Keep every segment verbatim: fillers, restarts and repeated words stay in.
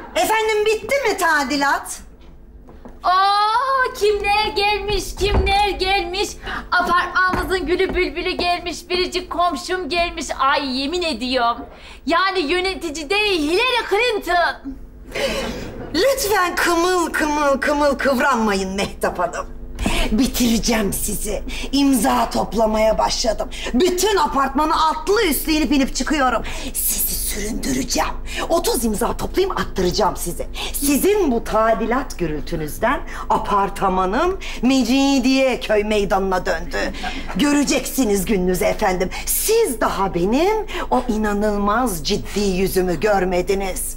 Efendim bitti mi tadilat? Aa, kimler gelmiş, kimler gelmiş. Apartmanımızın gülü bülbülü gelmiş, biricik komşum gelmiş. Ay yemin ediyorum. Yani yönetici değil, Hillary Clinton. Lütfen kımıl kımıl kımıl kıvranmayın Mehtap Hanım. Bitireceğim sizi. İmza toplamaya başladım. Bütün apartmanı atlı üstlü inip inip çıkıyorum. Sizi süründüreceğim. otuz imza toplayayım, attıracağım sizi. Sizin bu tadilat gürültünüzden apartmanım Mecidiye köy meydanına döndü. Göreceksiniz gününüzü efendim. Siz daha benim o inanılmaz ciddi yüzümü görmediniz.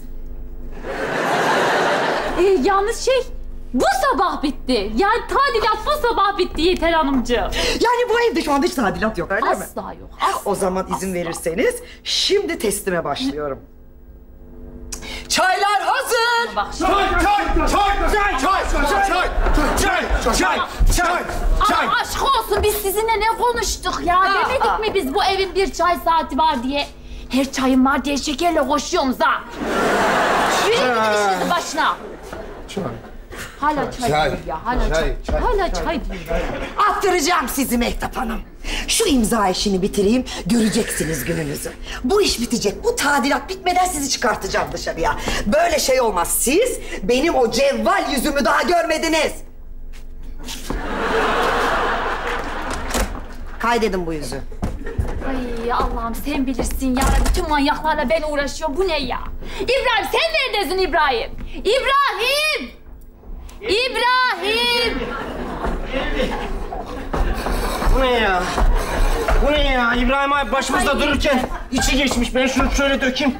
Ee, yalnız şey, bu sabah bitti. Yani tadilat bu sabah bitti Yeter Hanımcığım. Yani bu evde şu anda hiç tadilat yok, öyle mi? Asla yok. Asla, O zaman izin asla. verirseniz şimdi teslime başlıyorum. Çaylar hazır. Bak şimdi. Çay, çay, çay, çay, çay, çay, çay, çay, çay, çay. Ama aşk olsun, biz sizinle ne konuştuk ya? Demedik mi biz bu evin bir çay saati var diye? Her çayım var diye şekerle koşuyorsunuz ha. Yürü gidin işinizin başına. Çay. Hala çay, Çay, diyor ya, hala çay. çay, çay, Hala çay diyor. Attıracağım sizi Mehtap Hanım. Şu imza işini bitireyim, göreceksiniz gününüzü. Bu iş bitecek, bu tadilat bitmeden sizi çıkartacağım dışarıya. Böyle şey olmaz. Siz benim o cevval yüzümü daha görmediniz. Kaydedin bu yüzü. Ay Allah'ım sen bilirsin ya. Bütün manyaklarla ben uğraşıyorum. Bu ne ya? İbrahim sen neredesin İbrahim? İbrahim! İbrahim! Bu ne ya? Bu ne ya? İbrahim abi başımızda dururken içi geçmiş. Ben şunu şöyle dökeyim.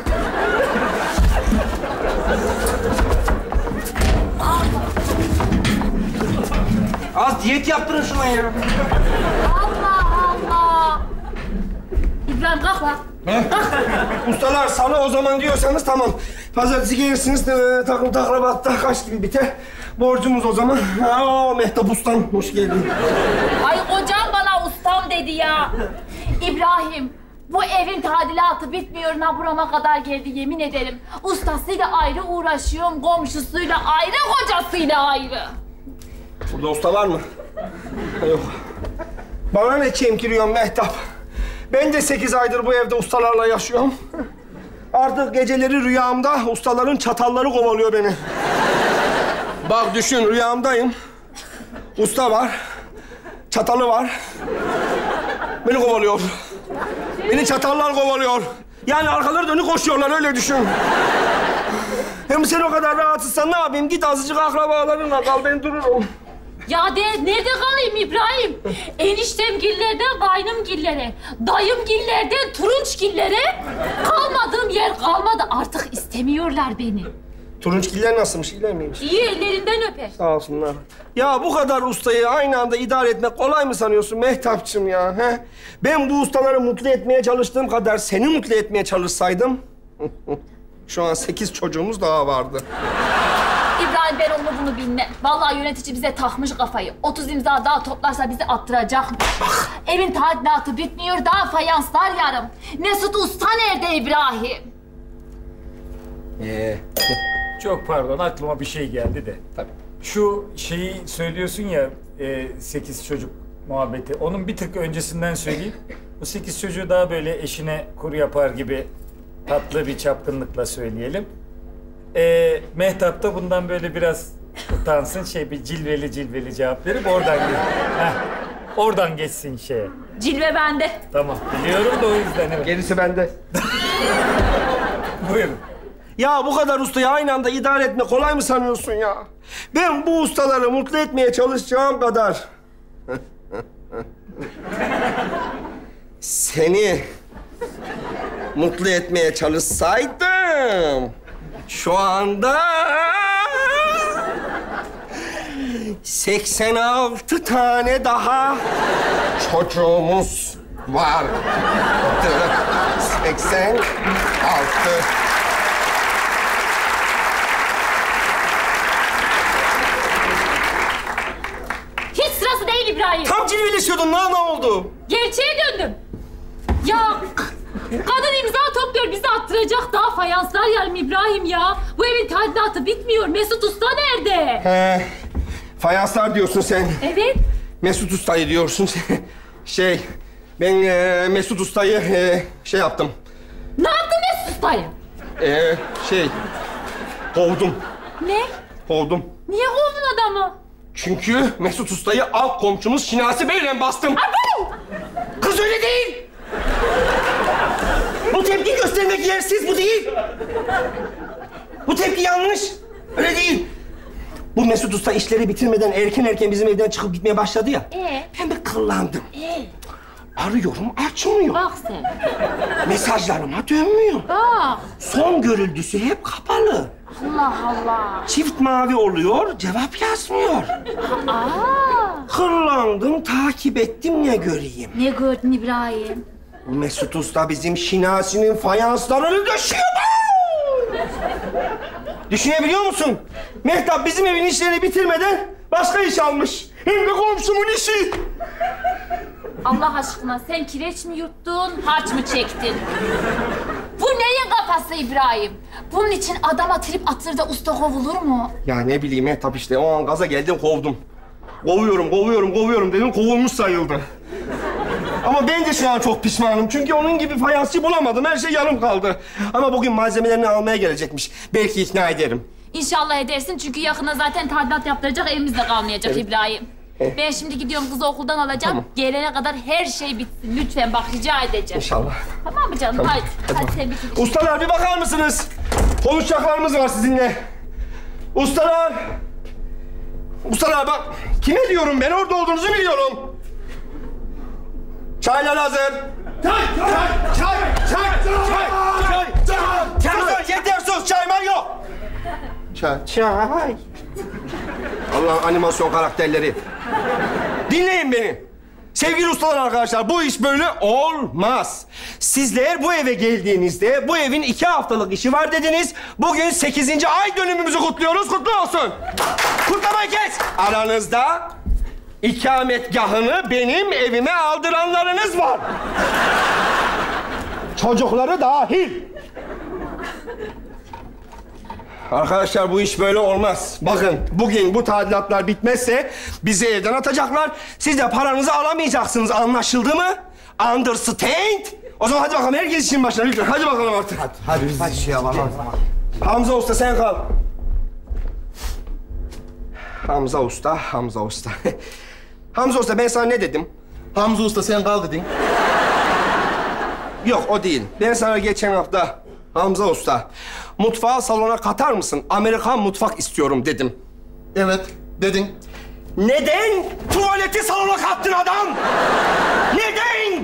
Az diyet yaptırın şuna ya. Allah Allah! İbrahim kalk lan. Ustalar salı o zaman diyorsanız tamam. Pazartesi gelirsiniz de, takım takrabatta kaç gibi biter. Borcumuz o zaman. Aa, Mehtap Ustam hoş geldin. Ay kocam bana ustam dedi ya. İbrahim, bu evin tadilatı bitmiyor. Naburama kadar geldi yemin ederim. Ustasıyla ayrı uğraşıyorum, komşusuyla ayrı, kocasıyla ayrı. Burada usta var mı? Yok. Bana ne çemkiriyorsun Mehtap? Ben de sekiz aydır bu evde ustalarla yaşıyorum. Artık geceleri rüyamda ustaların çatalları kovalıyor beni. Bak düşün, rüyamdayım. Usta var, çatalı var. Beni kovalıyor. Beni çatallar kovalıyor. Yani arkaları dönük koşuyorlar, öyle düşün. Hem sen o kadar rahatsızsan ne yapayım? Git azıcık akrabalarınla kal, ben dururum. Ya de nerede kalayım İbrahim? Eniştemgillerden kaynımgillere, dayımgillerden turunçgillere kalmadığım yer kalmadı. Artık istemiyorlar beni. Turunçgiller nasılmış, iyiler miymiş? İyi ellerinden öper. Sağ olsunlar. Ya bu kadar ustayı aynı anda idare etmek kolay mı sanıyorsun Mehtapçığım ya? He? Ben bu ustaları mutlu etmeye çalıştığım kadar seni mutlu etmeye çalışsaydım... şu an sekiz çocuğumuz daha vardı. İbrahim ben onu bunu bilmem. Vallahi yönetici bize takmış kafayı. otuz imza daha toplarsa bizi attıracak. Evin tadilatı bitmiyor, daha fayanslar yarım. Mesut Usta nerede İbrahim? Ee, Çok pardon, aklıma bir şey geldi de. tabii. Şu şeyi söylüyorsun ya, e, sekiz çocuk muhabbeti. Onun bir tık öncesinden söyleyeyim. Bu sekiz çocuğu daha böyle eşine kur yapar gibi tatlı bir çapkınlıkla söyleyelim. E, Mehtap da bundan böyle biraz utansın, şey bir cilveli cilveli cevap verip oradan geç. Heh, oradan geçsin şeye. Cilve bende. Tamam, biliyorum da o yüzden. Evet. Gerisi bende. Buyurun. Ya bu kadar ustayı aynı anda idare etmek kolay mı sanıyorsun ya? Ben bu ustaları mutlu etmeye çalışacağım kadar... seni mutlu etmeye çalışsaydım... şu anda... seksen altı tane daha çocuğumuz vardı. seksen altı. Hiç sırası değil İbrahim. Tam cilveleşiyordun, ne ne oldu? Gerçeğe döndüm. Ya Kadın imza topluyor, bizi attıracak daha fayanslar yarım İbrahim ya. Bu evin tadilatı bitmiyor. Mesut Usta nerede? He, fayanslar diyorsun sen. Evet. Mesut Usta'yı diyorsun. Şey, ben e, Mesut Usta'yı e, şey yaptım. Ne yaptın Mesut Usta'yı? E, şey, kovdum. Ne? Kovdum. Niye kovdun adamı? Çünkü Mesut Usta'yı alt komşumuz Şinasi Bey'le bastım. Abo! Kız öyle değil. Bu tepki göstermek yersiz, bu değil. Bu tepki yanlış. Öyle değil. Bu Mesut Usta işleri bitirmeden erken erken bizim evden çıkıp gitmeye başladı ya. Ee? Ben bir kıllandım. Ee? Arıyorum, açmıyor. Bak sen. Mesajlarıma dönmüyor. Bak. Son görüldüsü hep kapalı. Allah Allah. Çift mavi oluyor, cevap yazmıyor. Aa. Kıllandım, takip ettim, ne göreyim. Ne gördün İbrahim? Bu Mesut Usta bizim Şinasi'nin fayanslarını döşüyor. Düşünebiliyor musun? Mehtap bizim evin işlerini bitirmeden başka iş almış. Hem de komşumun işi. Allah aşkına sen kireç mi yuttun, harç mı çektin? Bu neyin kafası İbrahim? Bunun için adama trip atır da usta kovulur mu? Ya ne bileyim Mehtap işte o an gaza geldim kovdum. Kovuyorum, kovuyorum, kovuyorum dedim kovulmuş sayıldı. Ama ben de şu an çok pişmanım. Çünkü onun gibi fayansçı bulamadım. Her şey yarım kaldı. Ama bugün malzemelerini almaya gelecekmiş. Belki ikna ederim. İnşallah edersin çünkü yakında zaten tadilat yaptıracak evimiz de kalmayacak Evet. İbrahim. Evet. Ben şimdi gidiyorum kızı okuldan alacağım. Tamam. Gelene kadar her şey bitsin. Lütfen bak rica edeceğim. İnşallah. Tamam mı canım? Tamam. Hadi. Hadi, Hadi. sen bitir. Ustalar bir bakar mısınız? Konuşacaklarımız var sizinle. Ustalar. Ustalar bak. Kime diyorum ben orada olduğunuzu biliyorum. Çaylar hazır. Çay, çay, çay, çay, çay, çay, çay, çay. Yeter sus, çayman yok. Çay, çay. Allah'ın animasyon karakterleri. Dinleyin beni. Sevgili ustalar arkadaşlar, bu iş böyle olmaz. Sizler bu eve geldiğinizde bu evin iki haftalık işi var dediniz. Bugün sekizinci ay dönümümüzü kutluyoruz. Kutlu olsun. Kutlamayı kes. Aranızda ikametgahını benim evime aldıranlarınız var. Çocukları dahil. Arkadaşlar bu iş böyle olmaz. Bakın bugün bu tadilatlar bitmezse bizi evden atacaklar. Siz de paranızı alamayacaksınız. Anlaşıldı mı? Understand? O zaman hadi bakalım herkes işin başına lütfen. Hadi bakalım artık. Hadi, Hadi biz hadi. şey yapalım. Hamza Usta sen kal. Hamza Usta, Hamza Usta. Hamza Usta ben sana ne dedim? Hamza Usta sen kal dedin. Yok o değil. Ben sana geçen hafta Hamza Usta mutfağı salona katar mısın? Amerikan mutfak istiyorum dedim. Evet dedin. Neden tuvaleti salona kattın adam? Neden?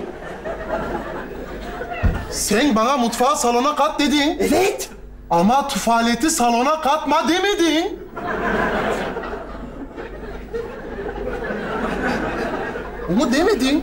Sen bana mutfağı salona kat dedin. Evet. Ama tuvaleti salona katma demedin. Onu demedin.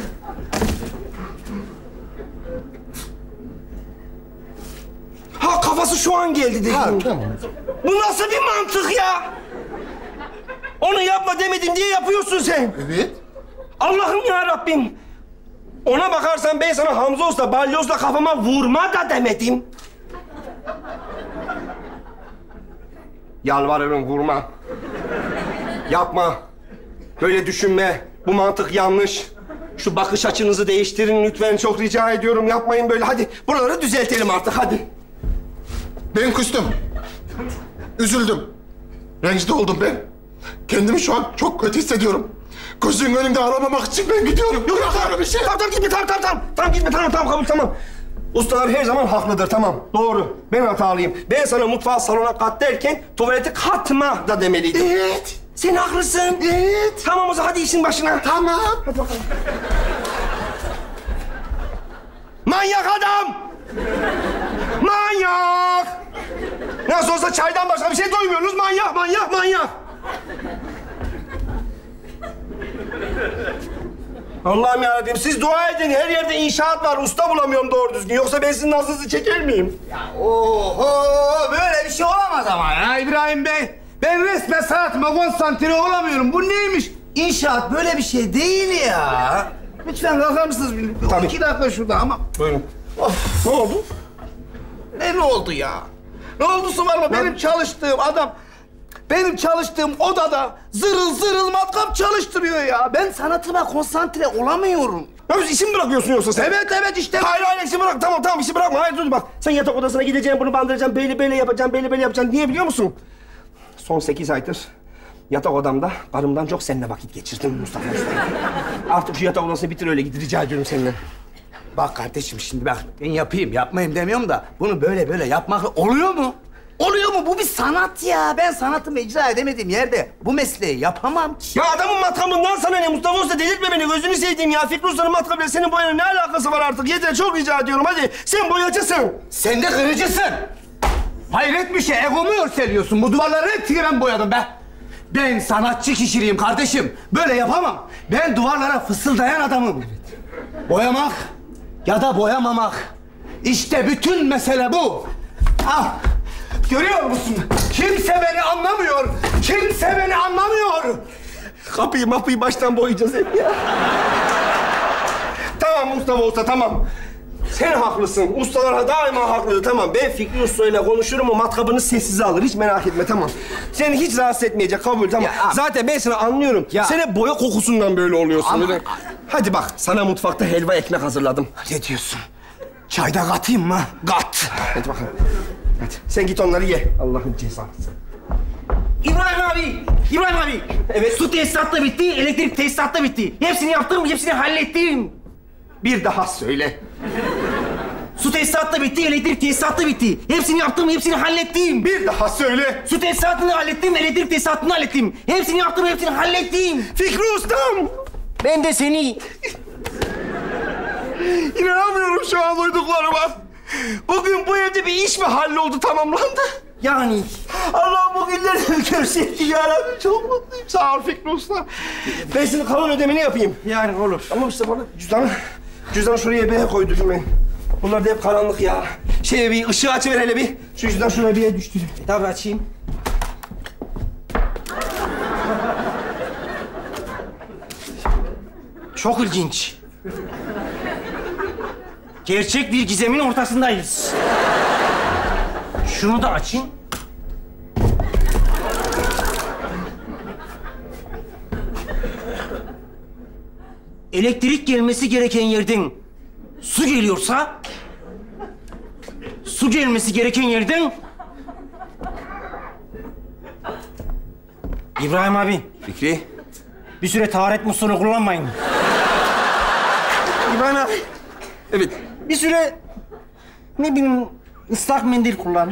Ha kafası şu an geldi dedim. Ha tamam. Bu nasıl bir mantık ya? Onu yapma demedim diye yapıyorsun sen. Evet. Allah'ım ya Rabbim. Ona bakarsan ben sana Hamza Usta balyozla kafama vurma da demedim. Yalvarırım vurma. Yapma. Böyle düşünme. Bu mantık yanlış. Şu bakış açınızı değiştirin lütfen. Çok rica ediyorum. Yapmayın böyle. Hadi buraları düzeltelim artık hadi. Ben küstüm. Üzüldüm. Rencide oldum ben. Kendimi şu an çok kötü hissediyorum. Gözünün önünde ağlamamak için ben gidiyorum. Yok yok öyle bir şey. Tamam tamam gitme tamam tamam tamam. Tamam gitme tamam tamam kabul tamam. Ustalar her zaman haklıdır tamam. Doğru. Ben hatalıyım. Ben sana mutfağı salona kat derken tuvaleti katma da demeliydim. Evet. Sen haklısın. Evet. Tamam o zaman hadi işin başına. Tamam. Hadi bakalım. Manyak adam! Manyak! Nasıl olsa çaydan başka bir şey duymuyorsunuz. Manyak, manyak, manyak! Allah'ım yarabbim siz dua edin. Her yerde inşaat var. Usta bulamıyorum doğru düzgün. Yoksa ben sizin nazınızı çeker miyim? Oho böyle bir şey olamaz ama ya İbrahim Bey. Ben resmen sanatıma konsantre olamıyorum. Bu neymiş? İnşaat böyle bir şey değil ya. Lütfen kalkar mısınız? Bir, Tabii. iki dakika şurada ama. Buyurun. Of, ne oldu? Ne ne oldu ya? Ne oldusu var mı? Benim çalıştığım adam... Benim çalıştığım odada zırıl zırıl matkap çalıştırıyor ya. Ben sanatıma konsantre olamıyorum. Ya biz işi mi bırakıyorsun yoksa sen? Evet evet işte. Hayır hayır işi bırak. Tamam tamam işi bırakma. Hayır dur bak. Sen yatak odasına gideceksin, bunu bandıracaksın, böyle böyle yapacaksın, böyle böyle yapacaksın. Niye biliyor musun? Son sekiz aydır yatak odamda karımdan çok seninle vakit geçirdim Mustafa Usta. Artık şu yatak odasını bitir öyle git rica ediyorum seninle. Bak kardeşim şimdi bak ben yapayım yapmayayım demiyorum da bunu böyle böyle yapmak oluyor mu? Oluyor mu? Bu bir sanat ya. Ben sanatımı icra edemediğim yerde bu mesleği yapamam ki. Ya adamın matkabından sana ne Mustafa Usta delirtme beni gözünü sevdiğim ya. Fikri Usta'nın matkabıyla senin boyanın ne alakası var artık? Yeter çok rica ediyorum hadi. Sen boyacısın. Sen de kırıcısın. Hayret bir şey. Egomu örseliyorsun. Bu duvarları hepsini ben boyadım be. Ben sanatçı kişiliğim kardeşim. Böyle yapamam. Ben duvarlara fısıldayan adamım. Boyamak ya da boyamamak. İşte bütün mesele bu. Ah, görüyor musun? Kimse beni anlamıyor. Kimse beni anlamıyor. Kapıyı mapıyı baştan boyayacağız hep ya. Tamam Mustafa Usta tamam. Sen haklısın. Ustalar daima haklıdır tamam. Ben Fikri Usta ile konuşurum o matkabını sessize alır. Hiç merak etme tamam. Seni hiç rahatsız etmeyecek kabul tamam. Ya, zaten ben seni anlıyorum. Ya. Sen hep boya kokusundan böyle oluyorsun. Ama- Öyle. Hadi bak sana mutfakta helva ekmek hazırladım. Ne diyorsun? Çayda katayım mı? Kat. Hadi bakalım. Hadi sen git onları ye. Allah'ın cezası. İbrahim abi, İbrahim abi. Evet. Su tesisat da bitti, elektrik tesisat da bitti. Hepsini yaptım, hepsini hallettim. Bir daha söyle. Su tesisat da bitti, elektrik tesisat da bitti. Hepsini yaptım, hepsini hallettim. Bir daha söyle. Su tesisatını hallettim, elektrik tesisatını hallettim. Hepsini yaptım, hepsini hallettim. Fikri Ustam. Ben de seni. İnanamıyorum şu an duyduklarıma. Bugün bu evde bir iş mi halloldu, tamamlandı? Yani. Allah'ım bu günleri görseydi yarabbim. Çok mutluyum. Sağ ol Fikri Usta. Ben şimdi kalan ödemeni yapayım. Yani olur. Ama işte bana cüzdanı, cüzdanı şuraya bir yere koydum ben. Bunlar da hep karanlık ya. Şeye bir ışığı açıver hele bir. Şu cüzdan şuraya bir yere düştü. Tabii açayım. Çok ilginç. Gerçek bir gizemin ortasındayız. Şunu da açayım. Elektrik gelmesi gereken yerden su geliyorsa, su gelmesi gereken yerden... İbrahim abi, Fikri. bir süre taharet musluğunu kullanmayın. İbrahim abi, Evet. bir süre ne bileyim ıslak mendil kullan.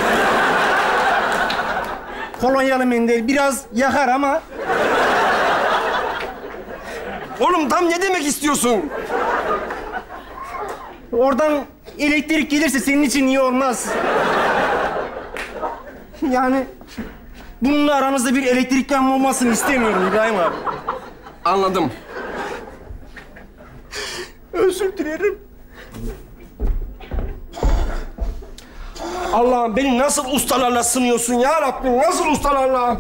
Kolonyalı mendil biraz yakar ama Oğlum tam ne demek istiyorsun? oradan elektrik gelirse senin için iyi olmaz. Yani bununla aranızda bir elektrik yanma olmasını istemiyorum İbrahim abi. Anladım. Özür dilerim. Allah'ım beni nasıl ustalarla sınıyorsun ya Rabbim? Nasıl ustalarla?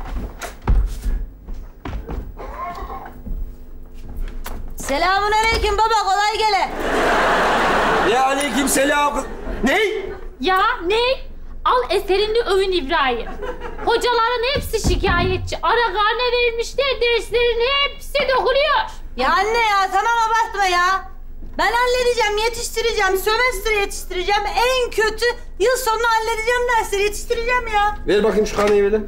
Selamun aleyküm baba, kolay gele. Ya aleyküm selam. Ne? Ya ne? Al eserini övün İbrahim. Hocaların hepsi şikayetçi. Ara karne verilmişler, derslerin hepsi dokuluyor. Ya anne ya, tamam abartma ya. Ben halledeceğim, yetiştireceğim. Sömestr yetiştireceğim. En kötü yıl sonunu halledeceğim, dersleri yetiştireceğim ya. Ver bakayım şu karneyi ver.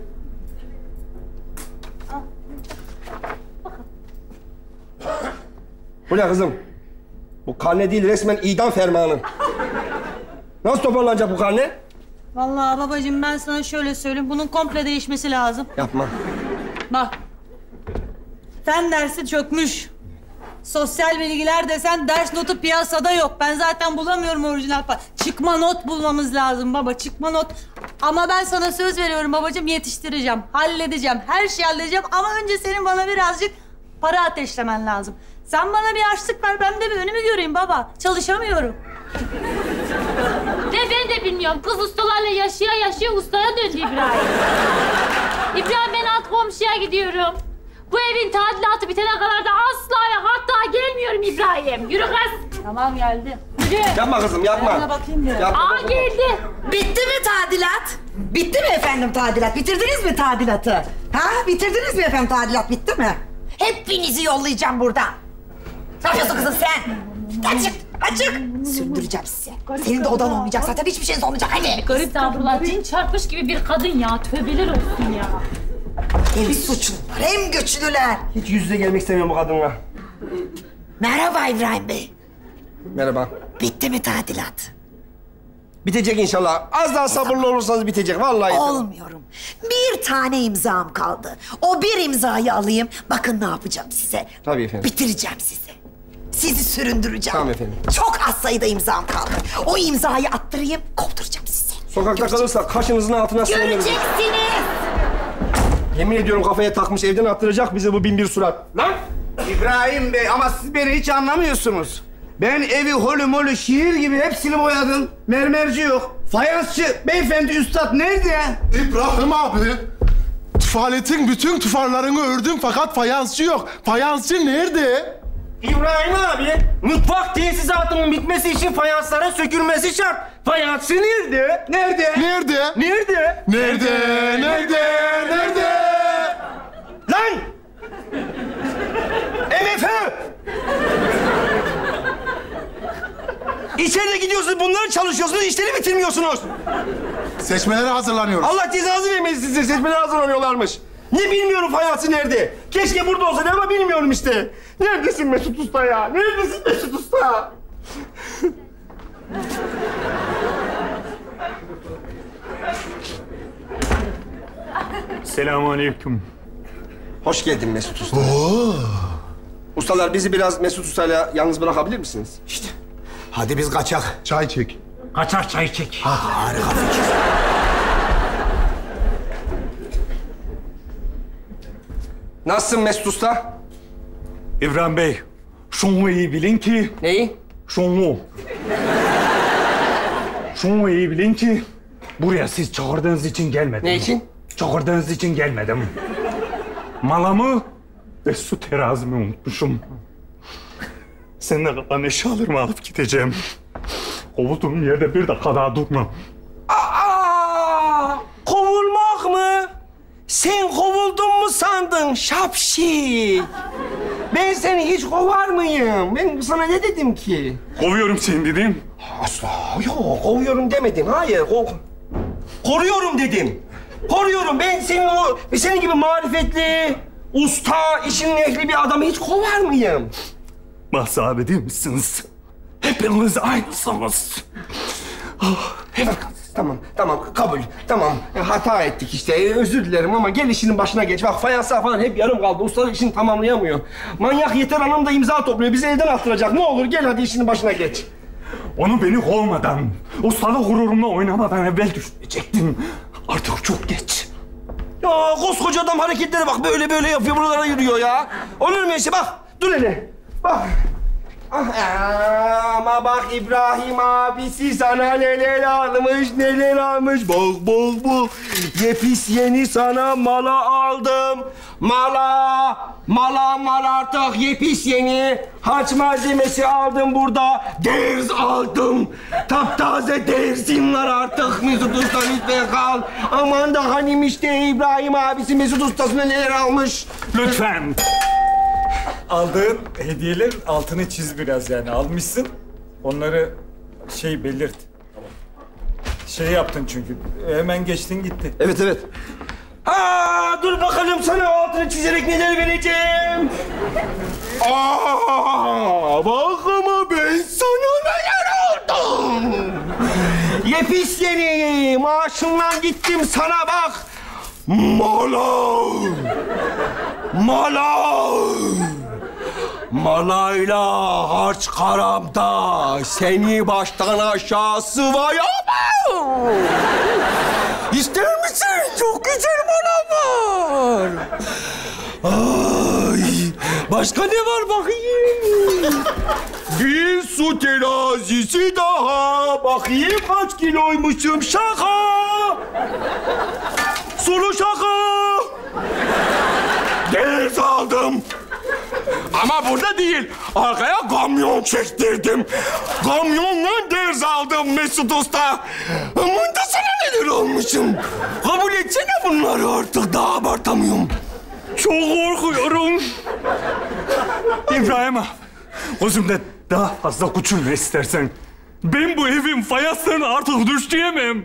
Bu ne kızım? Bu karne değil, resmen idam fermanı. Nasıl toparlanacak bu karne? Vallahi babacığım ben sana şöyle söyleyeyim. Bunun komple değişmesi lazım. Yapma. Bak. Fen dersi çökmüş. Sosyal bilgiler desen ders notu piyasada yok. Ben zaten bulamıyorum orijinal pa- Çıkma not bulmamız lazım baba, çıkma not. Ama ben sana söz veriyorum babacığım, yetiştireceğim, halledeceğim. Her şeyi halledeceğim ama önce senin bana birazcık para ateşlemen lazım. Sen bana bir harçlık ver, ben de bir önümü göreyim baba. Çalışamıyorum. Ve ben de bilmiyorum. Kız ustalarla yaşaya yaşaya ustaya döndü İbrahim. İbrahim ben alt komşuya gidiyorum. Bu evin tadilatı bitene kadar da asla ve hatta gelmiyorum İbrahim. Yürü kız. Tamam geldi. Yürü. Yapma kızım, yapma. Yapma Aa kızım. geldi. Bitti mi tadilat? Bitti mi efendim tadilat? Bitirdiniz mi tadilatı? Ha? Bitirdiniz mi efendim tadilat? Bitti mi? Hepinizi yollayacağım buradan. Ne yapıyorsun kızım sen? Açık, açık. Sürdüreceğim sizi. Senin de odan olmayacak zaten. Hiçbir şeyiniz olmayacak. Hadi. Garip davranlar. Cin çarpmış gibi bir kadın ya. Tövbeler olsun ya. Hem suçlular hem güçlüler. Hiç yüz yüze gelmek istemiyorum bu kadınla. Merhaba İbrahim Bey. Merhaba. Bitti mi tadilat? Bitecek inşallah. Az daha sabırlı olursanız bitecek. Vallahi. Olmuyorum. Bir tane imzam kaldı. O bir imzayı alayım. Bakın ne yapacağım size. Tabii efendim. Bitireceğim sizi. Sizi süründüreceğim. Tamam efendim. Çok az sayıda imzam kaldı. O imzayı attırayım, kovduracağım sizi. Sokakta kalırsa kaşınızın altına sığınırız. Göreceksiniz. Yemin ediyorum kafaya takmış, evden attıracak bizi bu bin bir surat. Lan! İbrahim Bey ama siz beni hiç anlamıyorsunuz. Ben evi holü molü şiir gibi hepsini boyadım. Mermerci yok. Fayansçı beyefendi üstad nerede? İbrahim abi. Tufaletin bütün tufarlarını ördüm fakat fayansçı yok. Fayansçı nerede? İbrahim abi, mutfak tesisatının bitmesi için fayansların sökülmesi şart. Fayansçı nerede? Nerede? Nerede? Nerede? Nerede? Nerede? Nerede? Lan! M F Ö! İçeride gidiyorsunuz, bunları çalışıyorsunuz, işleri bitirmiyorsunuz. Seçmelere hazırlanıyoruz. Allah cezanızı vermesin, size seçmeler hazırlanıyorlarmış. Ne bilmiyorum fayansı nerede? Keşke burada olsaydı ama bilmiyorum işte. Neredesin Mesut Usta ya? Neredesin Mesut Usta? Selamünaleyküm. Hoş geldin Mesut Usta. Ustalar bizi biraz Mesut Usta'yla yalnız bırakabilir misiniz? İşte. Hadi biz kaçak. Çay çek. Kaçak çay çek. Harika fikir. Nasılsın Mesut Usta? İbrahim Bey, şunu iyi bilin ki... Neyi? Şunu. Şunu iyi bilin ki... Buraya siz çağırdığınız için gelmedim. Ne için? Çağırdığınız için gelmedim. Malamı ve su terazimi unutmuşum. Seninle kalan eşyalarımı alıp gideceğim. Kovulduğum yerde bir dakika daha durmam. Aa! Kovulmak mı? Sen kovuldun mu sandın şapşi? Ben seni hiç kovar mıyım? Ben sana ne dedim ki? Kovuyorum seni dedim. Asla yok, kovuyorum demedim. Hayır, kov... koruyorum dedim. Koruyorum. Ben senin o, senin gibi marifetli, usta, işinin ehli bir adamı hiç kovar mıyım? Mahsabe değil misiniz? Hepiniz aynısınız. Ah, evet. Tamam, tamam, kabul. Tamam, e, hata ettik işte. E, özür dilerim ama gel işinin başına geç. Bak fayanslar falan hep yarım kaldı. Usta işini tamamlayamıyor. Manyak Yeter Hanım da imza topluyor. Bizi evden attıracak. Ne olur gel hadi işinin başına geç. Onu beni kovmadan, ustalık gururumla oynamadan evvel düşünecektin. Artık çok geç. Ya koskoca adam hareketlere bak. Böyle böyle yapıyor, buralara yürüyor ya. Olur mu işte bak. Dur hele. Bak. Ah, ama bak İbrahim abisi sana neler almış, neler almış. Bak, bak, bak. Yepis yeni sana mala aldım. Mala, mala, mala artık yepis yeni. Haç malzemesi aldım burada. Derz aldım. Taptaze derzim var artık. Mesut Usta lütfen kal. Aman da hanim işte İbrahim abisi Mesut Usta'sına neler almış. Lütfen. Aldığın hediyeler altını çiz biraz yani. Almışsın. Onları şey belirt. Şey yaptın çünkü. Hemen geçtin gitti. Evet, evet. Aa, dur bakalım sana altını çizerek neler vereceğim. Aa, bak ama ben sana neler aldım. Yepis yeni. Maaşımdan gittim sana bak. Mala. Mala. Malayla harç karamda seni baştan aşağı sıvayamam. İster misin? Çok güzel mala var. Ay, başka ne var bakayım? Bir su terazisi daha. Bakayım kaç kiloymuşum şaka. Sulu şaka. Ders aldım. Ama burada değil. Arkaya kamyon çektirdim. Kamyon senden ders aldım Mesut Usta. Aman da sana neler olmuşum. Kabul etsene bunları artık, daha abartamıyorum. Çok korkuyorum. İbrahim abi, gözümde daha fazla küçülme istersen. Ben bu evin fayanslarını artık düşüremem.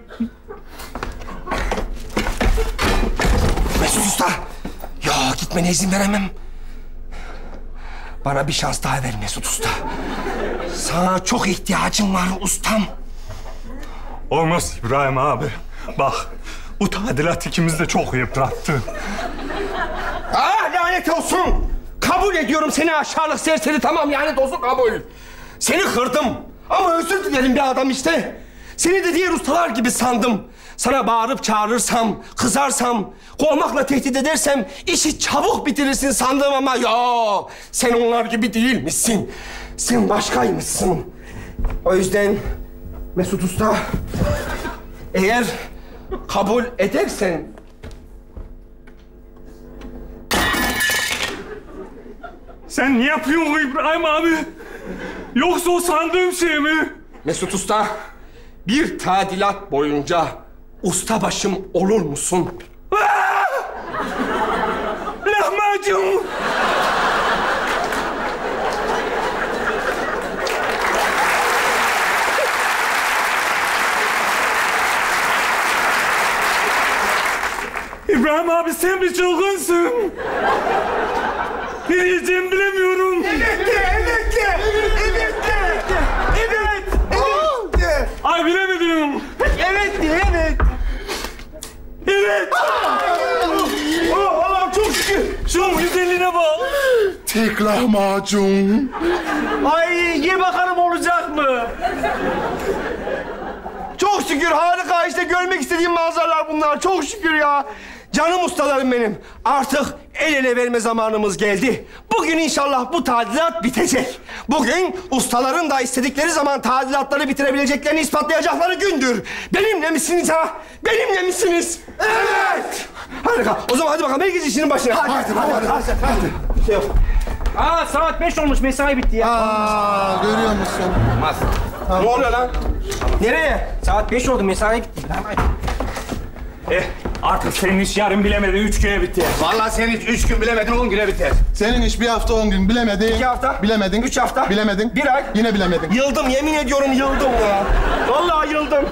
Mesut Usta, ya gitmene izin veremem. Bana bir şans daha ver Mesut Usta. Sana çok ihtiyacım var ustam. Olmaz İbrahim abi. Bak, bu tadilat ikimiz de çok yıprattı. Aa, lanet olsun. Kabul ediyorum seni aşağılık serseri, tamam, lanet olsun, kabul. Seni kırdım ama özür dilerim bir adam işte. Seni de diğer ustalar gibi sandım. Sana bağırıp çağırırsam, kızarsam, kovmakla tehdit edersem işi çabuk bitirirsin sandım ama yok. Sen onlar gibi değilmişsin. Sen başkaymışsın. O yüzden Mesut Usta, eğer kabul edersen... Sen ne yapıyorsun İbrahim abi? Yoksa o sandığım şey mi? Mesut Usta, bir tadilat boyunca ustabaşım olur musun? Lahmacun! İbrahim abi, sen bir çılgınsın. Ne diyeceğimi bilemiyorum. Evet de, evet de, evet de, evet, evet de. Ay bilemedim. Evet de, evet. Evet. Oh, Allah'ım çok şükür. Şunun güzelliğine bak. Tek lahmacun. Ay ye bakalım olacak mı? Çok şükür, harika işte, görmek istediğim manzaralar bunlar. Çok şükür ya. Canım ustalarım benim. Artık el ele verme zamanımız geldi. Bugün inşallah bu tadilat bitecek. Bugün ustaların da istedikleri zaman tadilatları bitirebileceklerini ispatlayacakları gündür. Benimle misiniz ha? Benimle misiniz? Evet! Harika. O zaman hadi bakalım, herkes işinin başına. Hadi, hadi, hadi. hadi, hadi, hadi. Şey yok. Aa saat beş olmuş, mesai bitti ya. Aa, görüyor musun? Ne oluyor lan? Nereye? Saat beş oldu, mesai bitti. Eh, artık senin iş yarın bilemedi, üç güne bitti. Vallahi sen hiç üç gün bilemedin, on güne biter. Senin iş bir hafta on gün, bilemedin. İki hafta. Bilemedin. Üç hafta. Bilemedin. Bir ay. Yine bilemedin. Yıldım, yemin ediyorum yıldım ya. Vallahi yıldım.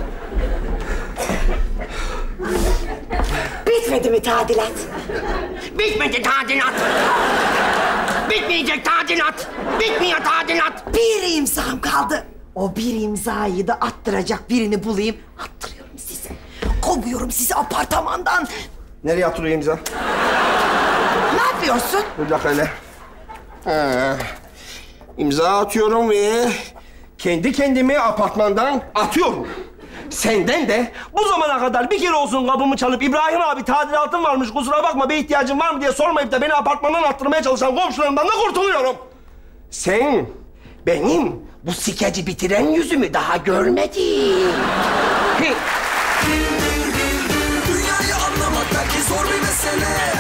Bitmedi mi tadilat? Bitmedi tadilat. Bitmeyecek tadilat. Bitmiyor tadilat. Bir imzam kaldı. O bir imzayı da attıracak birini bulayım. Attırıyorum size. Kovuyorum sizi apartmandan. Nereye atılıyor imza? Ne yapıyorsun? Bir dakika hele. Ee, imza atıyorum ve kendi kendimi apartmandan atıyorum. Senden de bu zamana kadar bir kere olsun kapımı çalıp İbrahim abi tadilatım varmış, kusura bakma bir ihtiyacın var mı diye sormayıp da beni apartmandan attırmaya çalışan komşularımdan da kurtuluyorum. Sen benim bu skeci bitiren yüzümü daha görmedin. Dünyayı anlamak belki zor bir mesele.